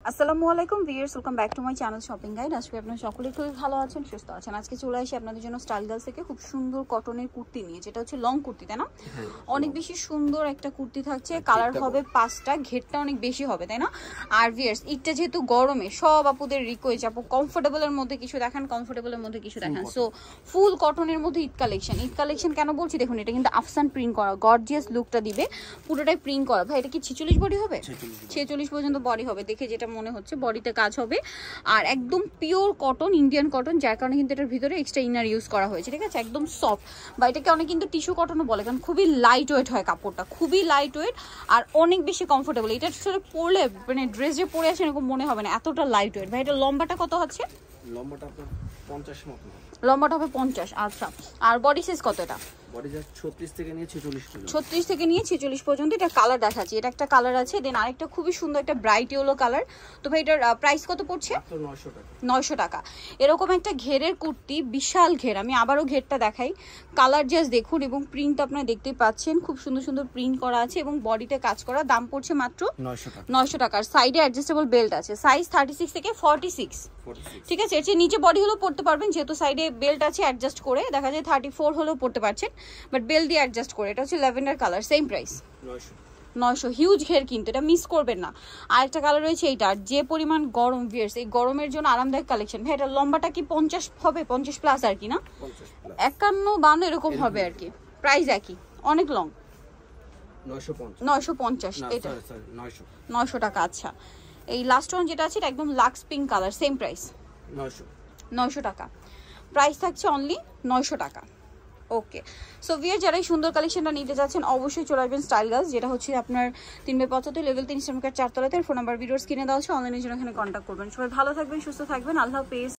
আসসালামু আলাইকুম viewers, welcome back to my channel shopping guide. আজকে আপনারা সকলেই খুবই ভালো আছেন, সুস্থ আছেন। আজকে চলে আসি আপনাদের জন্য স্টাইল গার্লস থেকে খুব সুন্দর কটনের কুর্তি নিয়ে, যেটা হচ্ছে লং কুর্তি, তাই না? অনেক বেশি সুন্দর একটা কুর্তি থাকছে, কালার হবে 5টা, ঘেরটা অনেক বেশি হবে, তাই না? আর ভিউয়ার্স, ঈদটা যেহেতু গরমে সব আপুদের রিকোয়েস্ট, আপু কমফোর্টেবলের মধ্যে কিছু দেখান, কমফোর্টেবলের মধ্যে কিছু দেখান। সো ফুল কটনের মধ্যে ঈদ কালেকশন কেন বলছি দেখুন, এটা কিন্তু আফসান প্রিন্ট করা, গর্জিয়াস লুকটা দিবে, পুরোটাই প্রিন্ট করা। ভাই এটা কি 46 বডি হবে? 46 পর্যন্ত বডি হবে, দেখে যেটা মনে হচ্ছে বডিতে কাজ হবে। আর একদম পিওর কটন, ইন্ডিয়ান কটন, যার কারণে কিন্তু এটার ভিতরে এক্সট্রা ইনার ইউজ করা হয়েছে, ঠিক আছে? একদম সফট, বা এটাকে অনেক কিন্তু টিস্যু কটনও বলে, কারণ খুবই লাইট ওয়েট হয় কাপড়টা, খুবই লাইট ওয়েট আর অনেক বেশি কমফোর্টেবল। এটা আসলে পরলে মানে ড্রেস যে পরে আছে এরকম মনে হবে না, এতটা লাইট ওয়েট। ভাই এটা লম্বাটা কত হচ্ছে? লম্বাটা আপনার 50 মতো। লম্বাটা হবে 50, আচ্ছা। আর বডি সাইজ কত এটা? বডি সাইজ 36 থেকে নিয়ে 46 পর্যন্ত। 36 থেকে নিয়ে 46 পর্যন্ত। এটা কালার দেখাচ্ছি, এটা একটা কালার আছে, দেন আরেকটা খুবই সুন্দর একটা ব্রাইট ইয়েলো কালার। তো ভাই এটার প্রাইস কত পড়ছে? 900 টাকা। 900 টাকা। এরকম একটা ঘেরের কুর্তি, বিশাল ঘের, আমি আবারও ঘেরটা দেখাই, কালার জাস্ট দেখুন, এবং প্রিন্ট আপনারা দেখতেই পাচ্ছেন, খুব সুন্দর সুন্দর প্রিন্ট করা আছে এবং বডিতে কাজ করা। দাম পড়ছে মাত্র 900 টাকা। 900 টাকার। সাইডে অ্যাডজাস্টেবল বেল্ট আছে, সাইজ 36 থেকে 46, ঠিক আছে? এর চেয়ে নিচে বডি হলেও পড়তে পারবেন, যেহেতু সাইডে বেল্ট আছে, অ্যাডজাস্ট করে দেখা যায় 34 হলেও পড়তে পারছেন, বাট বেল্ট দিয়ে অ্যাডজাস্ট করে। এটা হচ্ছে lavender colour, same price 900। Huge ঘের কিন্তু, এটা মিস করবেন না। আর একটা কালার রয়েছে এইটা, যে পরিমাণ গরম ভিউয়ার্স, এই গরমের জন্য আরামদায়ক কালেকশন। ভাই এটা লম্বাটা কি 50 হবে? 50 প্লাস আর কি, না 51 52 এরকম হবে আর কি। প্রাইস একই, অনেক লং। 950 এটা 900 টাকা। আচ্ছা, এই লাস্ট ওয়ান যেটা আছে এটা একদম lux pink colour, same price 900 টাকা। প্রাইস থাকছে অনলি 900 টাকা। ওকে, সো ভিয়ার যারা এই সুন্দর কালেকশনটা নিতে যাচ্ছেন অবশ্যই চলে আসবেন স্টাইল গার্লস, যেটা হচ্ছে আপনার 3/75 লেভেল 3 ইস্টার্ন মার্কেট 4 তলাতে। ফোন নাম্বার ভিডিওস কিনে দেওয়া হচ্ছে, অনলাইনের জন্য এখানে কন্ট্যাক্ট করবেন। সবাই ভালো থাকবেন, সুস্থ থাকবেন, আল্লাহ হাফেজ।